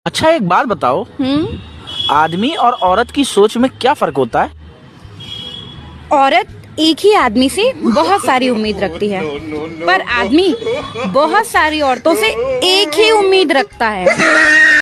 अच्छा, एक बात बताओ, आदमी और औरत की सोच में क्या फर्क होता है? औरत एक ही आदमी से बहुत सारी उम्मीद रखती है, पर आदमी बहुत सारी औरतों से एक ही उम्मीद रखता है।